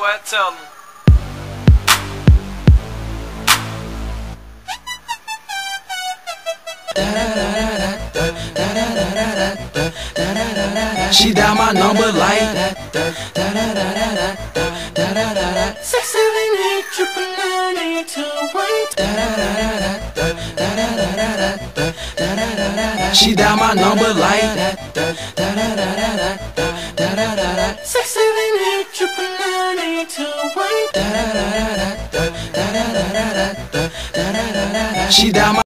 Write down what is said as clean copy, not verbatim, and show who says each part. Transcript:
Speaker 1: what? Tell me.
Speaker 2: She dial my number like 678-998-218. She dial my number like 678-998-218. She dial my